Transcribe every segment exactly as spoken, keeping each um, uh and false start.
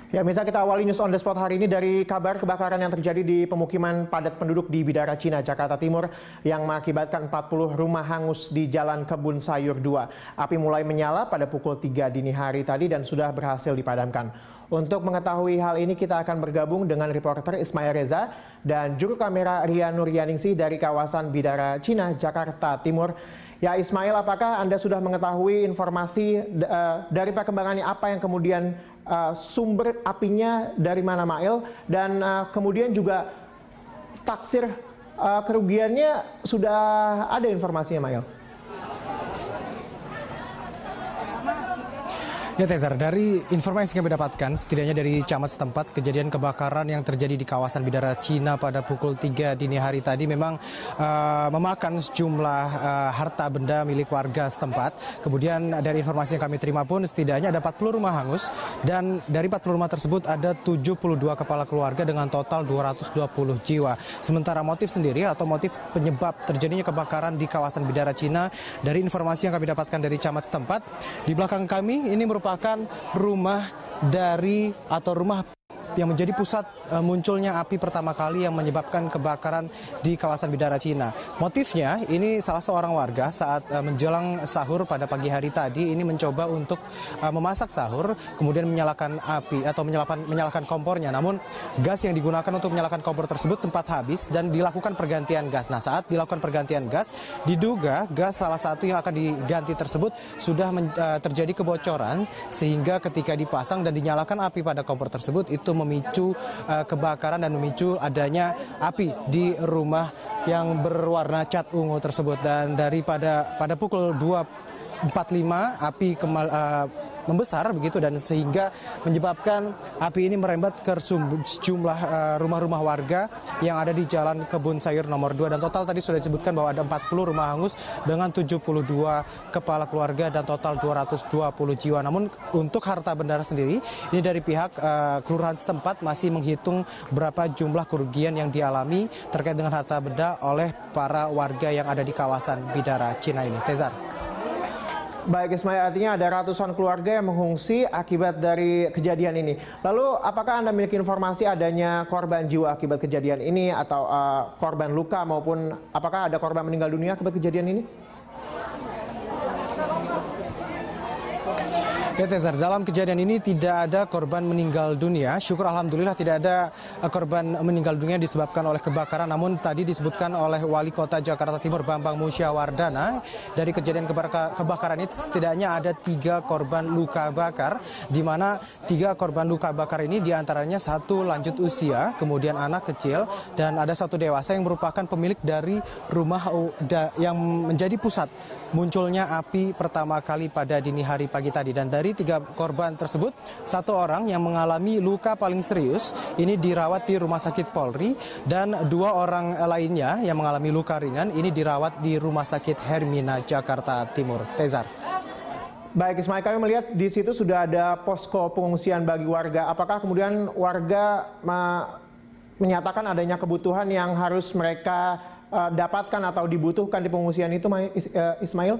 Ya, misal kita awali News on the Spot hari ini dari kabar kebakaran yang terjadi di pemukiman padat penduduk di Bidara Cina, Jakarta Timur yang mengakibatkan empat puluh rumah hangus di Jalan Kebun Sayur dua. Api mulai menyala pada pukul tiga dini hari tadi dan sudah berhasil dipadamkan. Untuk mengetahui hal ini kita akan bergabung dengan reporter Ismail Reza dan juru kamera Ria Nuryaningsih dari kawasan Bidara Cina, Jakarta Timur. Ya Ismail, apakah Anda sudah mengetahui informasi uh, dari perkembangannya apa yang kemudian uh, sumber apinya dari mana Mail dan uh, kemudian juga taksir uh, kerugiannya sudah ada informasinya Mail? Ya Tezar, dari informasi yang kami dapatkan, setidaknya dari camat setempat, kejadian kebakaran yang terjadi di kawasan Bidara Cina pada pukul tiga dini hari tadi memang uh, memakan sejumlah uh, harta benda milik warga setempat. Kemudian dari informasi yang kami terima pun setidaknya ada empat puluh rumah hangus dan dari empat puluh rumah tersebut ada tujuh puluh dua kepala keluarga dengan total dua ratus dua puluh jiwa. Sementara motif sendiri atau motif penyebab terjadinya kebakaran di kawasan Bidara Cina, dari informasi yang kami dapatkan dari camat setempat, di belakang kami ini merupakan merupakan rumah dari atau rumah yang menjadi pusat uh, munculnya api pertama kali yang menyebabkan kebakaran di kawasan Bidara Cina. Motifnya ini salah seorang warga saat uh, menjelang sahur pada pagi hari tadi ini mencoba untuk uh, memasak sahur, kemudian menyalakan api atau menyalakan, menyalakan kompornya. Namun gas yang digunakan untuk menyalakan kompor tersebut sempat habis dan dilakukan pergantian gas. Nah, saat dilakukan pergantian gas, diduga gas salah satu yang akan diganti tersebut sudah men, uh, terjadi kebocoran sehingga ketika dipasang dan dinyalakan api pada kompor tersebut itu memicu uh, kebakaran dan memicu adanya api di rumah yang berwarna cat ungu tersebut. Dan daripada pada pukul dua empat puluh lima api kemal, uh, membesar begitu dan sehingga menyebabkan api ini merembet ke sejumlah uh, rumah-rumah warga yang ada di Jalan Kebun Sayur nomor dua, dan total tadi sudah disebutkan bahwa ada empat puluh rumah hangus dengan tujuh puluh dua kepala keluarga dan total dua ratus dua puluh jiwa. Namun untuk harta benda sendiri ini dari pihak uh, kelurahan setempat masih menghitung berapa jumlah kerugian yang dialami terkait dengan harta benda oleh para warga yang ada di kawasan Bidara Cina ini. Tezar. Baik Ismail, artinya ada ratusan keluarga yang mengungsi akibat dari kejadian ini. Lalu apakah Anda memiliki informasi adanya korban jiwa akibat kejadian ini atau uh, korban luka maupun apakah ada korban meninggal dunia akibat kejadian ini? Ya Tezar, dalam kejadian ini tidak ada korban meninggal dunia. Syukur alhamdulillah tidak ada korban meninggal dunia disebabkan oleh kebakaran. Namun tadi disebutkan oleh Wali Kota Jakarta Timur Bambang Musyawardana, dari kejadian kebakaran itu setidaknya ada tiga korban luka bakar, di mana tiga korban luka bakar ini diantaranya satu lanjut usia, kemudian anak kecil, dan ada satu dewasa yang merupakan pemilik dari rumah yang menjadi pusat munculnya api pertama kali pada dini hari pagi tadi. Dan dari tiga korban tersebut, satu orang yang mengalami luka paling serius ini dirawat di Rumah Sakit Polri, dan dua orang lainnya yang mengalami luka ringan ini dirawat di Rumah Sakit Hermina, Jakarta Timur. Tezar. Baik Ismail, kami melihat di situ sudah ada posko pengungsian bagi warga. Apakah kemudian warga menyatakan adanya kebutuhan yang harus mereka uh, dapatkan atau dibutuhkan di pengungsian itu, Ismail?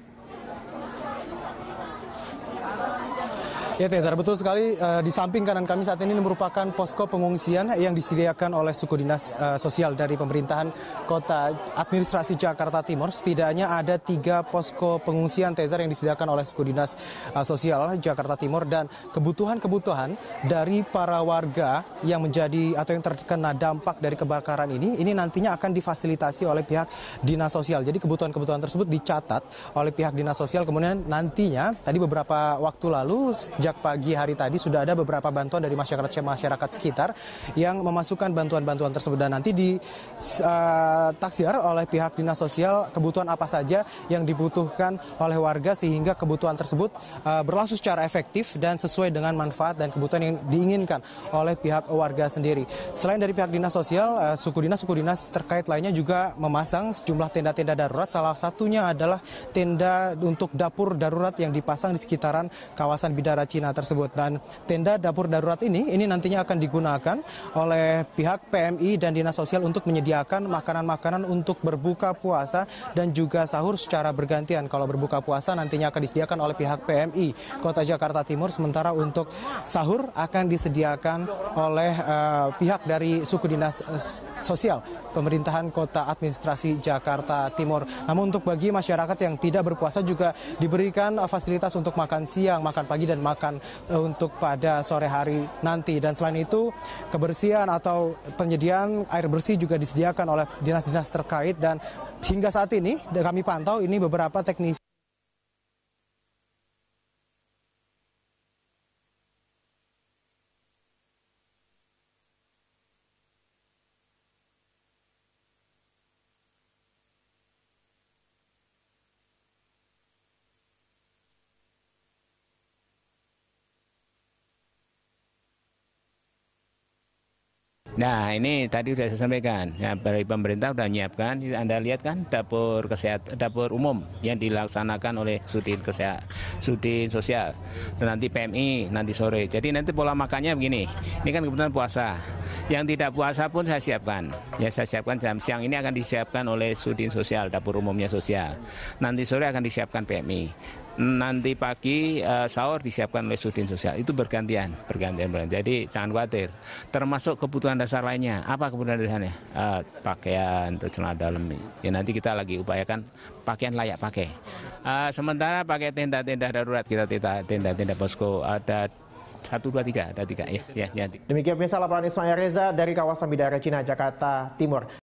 Ya Tezar, betul sekali. Uh, di samping kanan kami saat ini merupakan posko pengungsian yang disediakan oleh suku dinas uh, sosial dari pemerintahan kota administrasi Jakarta Timur. Setidaknya ada tiga posko pengungsian Tezar yang disediakan oleh suku dinas uh, sosial Jakarta Timur, dan kebutuhan-kebutuhan dari para warga yang menjadi atau yang terkena dampak dari kebakaran ini, ini nantinya akan difasilitasi oleh pihak dinas sosial. Jadi kebutuhan-kebutuhan tersebut dicatat oleh pihak dinas sosial. Kemudian nantinya tadi beberapa waktu lalu sejak pagi hari tadi sudah ada beberapa bantuan dari masyarakat masyarakat sekitar yang memasukkan bantuan-bantuan tersebut, dan nanti ditaksir uh, oleh pihak dinas sosial kebutuhan apa saja yang dibutuhkan oleh warga sehingga kebutuhan tersebut uh, berlangsung secara efektif dan sesuai dengan manfaat dan kebutuhan yang diinginkan oleh pihak warga sendiri. Selain dari pihak dinas sosial, uh, suku dinas suku dinas terkait lainnya juga memasang sejumlah tenda-tenda darurat. Salah satunya adalah tenda untuk dapur darurat yang dipasang di sekitaran kawasan Bidara Cina tersebut. Dan tenda dapur darurat ini ini nantinya akan digunakan oleh pihak P M I dan Dinas Sosial untuk menyediakan makanan-makanan untuk berbuka puasa dan juga sahur secara bergantian. Kalau berbuka puasa nantinya akan disediakan oleh pihak P M I Kota Jakarta Timur, sementara untuk sahur akan disediakan oleh uh, pihak dari suku dinas uh, sosial pemerintahan Kota Administrasi Jakarta Timur. Namun untuk bagi masyarakat yang tidak berpuasa juga diberikan uh, fasilitas untuk makan siang, makan pagi dan makan uh, untuk pada sore hari nanti. Dan selain itu kebersihan atau penyediaan air bersih juga disediakan oleh dinas-dinas terkait, dan hingga saat ini kami pantau ini beberapa teknisi Nah, ini tadi sudah saya sampaikan, ya, dari pemerintah sudah menyiapkan. Anda lihat kan dapur kesehatan, dapur umum yang dilaksanakan oleh Sudin Kesehatan, Sudin Sosial, dan nanti P M I nanti sore. Jadi nanti pola makannya begini. Ini kan kebetulan puasa. Yang tidak puasa pun saya siapkan. Ya, saya siapkan jam siang ini akan disiapkan oleh Sudin Sosial, dapur umumnya sosial. Nanti sore akan disiapkan P M I. Nanti pagi uh, sahur disiapkan oleh Sudin Sosial. Itu bergantian, bergantian, bergantian. Jadi jangan khawatir. Termasuk kebutuhan dasar lainnya. Apa kebutuhan dasarnya? Uh, pakaian, atau celana dalam. Ya nanti kita lagi upayakan pakaian layak pakai. Uh, sementara pakai tenda-tenda darurat, kita tenda-tenda posko ada satu, dua, tiga, ada tiga. Ya, ya, ya. Demikian pemirsa laporan Ismail Reza dari kawasan Bidara Cina, Jakarta Timur.